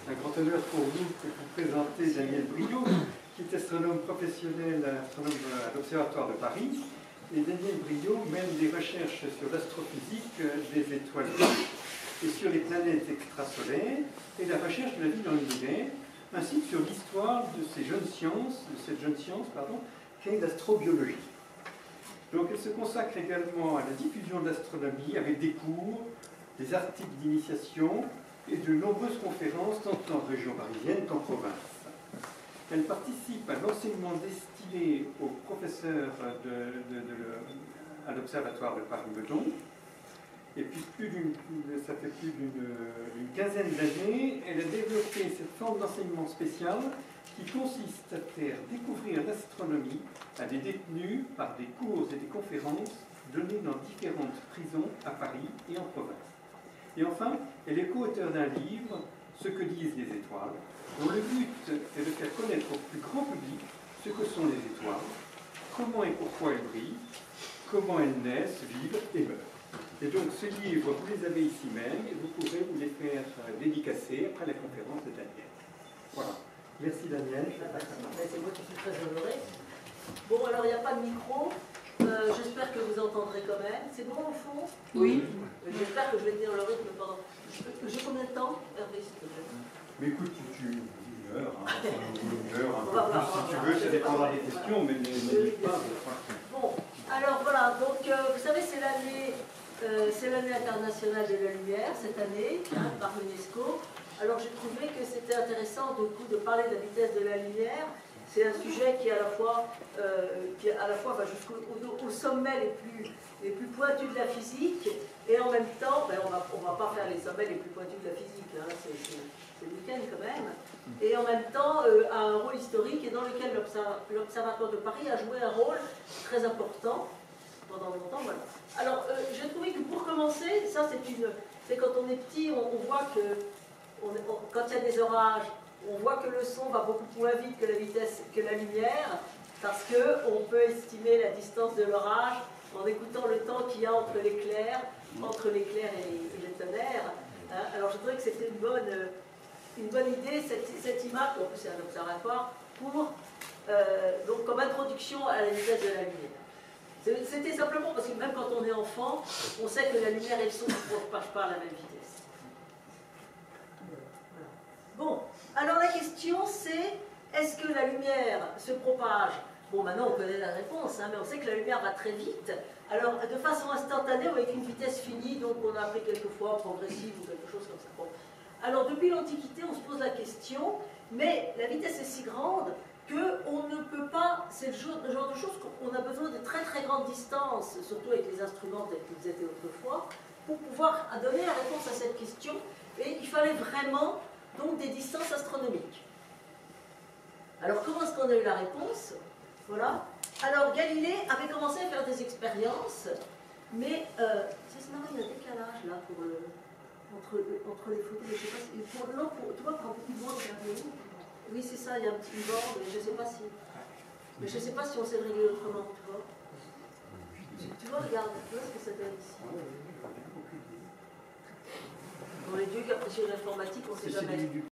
un grand honneur pour vous de vous présenter Daniel Briot, qui est astronome professionnel, astronome à l'Observatoire de Paris. Et Daniel Briot mène des recherches sur l'astrophysique des étoiles et sur les planètes extrasolaires et la recherche de la vie dans l'univers, ainsi que sur l'histoire de cette jeune science qu'est l'astrobiologie. Donc elle se consacre également à la diffusion de l'astronomie avec des cours, des articles d'initiation et de nombreuses conférences tant en région parisienne qu'en province. Elle participe à l'enseignement destiné aux professeurs à l'Observatoire de Paris-Meudon. Et puis ça fait plus d'une quinzaine d'années, elle a développé cette forme d'enseignement spécial qui consiste à faire découvrir l'astronomie à des détenus par des cours et des conférences données dans différentes prisons à Paris et en province. Et enfin, elle est co-auteure d'un livre, Ce que disent les étoiles, dont le but est de faire connaître au plus grand public ce que sont les étoiles, comment et pourquoi elles brillent, comment elles naissent, vivent et meurent. Et donc ce livre, vous les avez ici même et vous pourrez vous les faire dédicacer après la conférence de Daniel. Voilà. Merci Daniel. C'est moi qui suis très honorée. Bon, alors il n'y a pas de micro. J'espère que vous entendrez quand même. C'est bon au fond? Oui. J'espère que je vais tenir le rythme pendant... J'ai combien de temps, Hervé, s'il te plaît? Mais écoute, une heure, un peu plus si tu veux, ça dépendra des questions, mais n'hésite pas. Bon, alors voilà, donc vous savez, c'est l'année internationale de la lumière, cette année, par l'UNESCO. Alors j'ai trouvé que c'était intéressant de parler de la vitesse de la lumière. C'est un sujet qui à la fois va jusqu'au sommet les plus pointus de la physique, et en même temps, ben, on va pas faire les sommets les plus pointus de la physique, hein, c'est le week-end quand même, et en même temps a un rôle historique et dans lequel l'Observatoire de Paris a joué un rôle très important pendant longtemps. Voilà. Alors j'ai trouvé que pour commencer, ça c'est quand on est petit, on voit que quand il y a des orages, on voit que le son va beaucoup moins vite que la lumière, parce qu'on peut estimer la distance de l'orage en écoutant le temps qu'il y a entre l'éclair et les tonnerres. Hein. Alors je trouvais que c'était une bonne idée, cette image, en plus c'est un observatoire, donc comme introduction à la vitesse de la lumière. C'était simplement parce que même quand on est enfant, on sait que la lumière et le son ne se propagent pas à la même vitesse. Bon, alors la question c'est, est-ce que la lumière se propage? Bon, maintenant on connaît la réponse, hein, mais on sait que la lumière va très vite. Alors, de façon instantanée ou avec une vitesse finie, donc on a appelé quelquefois progressive ou quelque chose comme ça. Bon. Alors, depuis l'Antiquité, on se pose la question, mais la vitesse est si grande qu'on ne peut pas, c'est le genre de choses qu'on a besoin de très très grandes distances, surtout avec les instruments tels qu'ils étaient autrefois, pour pouvoir donner la réponse à cette question. Et il fallait vraiment donc des distances astronomiques. Alors, comment est-ce qu'on a eu la réponse? Voilà. Alors, Galilée avait commencé à faire des expériences, mais c'est marrant, il y a un décalage là entre les photos. Je sais pas si, tu vois, pour un petit bord, oui, c'est ça, il y a un petit bord, mais je ne sais pas si. Mais je sais pas si on sait le régler autrement, tu vois. Tu vois, regarde, tu vois ce que ça donne ici. Bon, les dieux qui apprécient l'informatique, on ne sait jamais.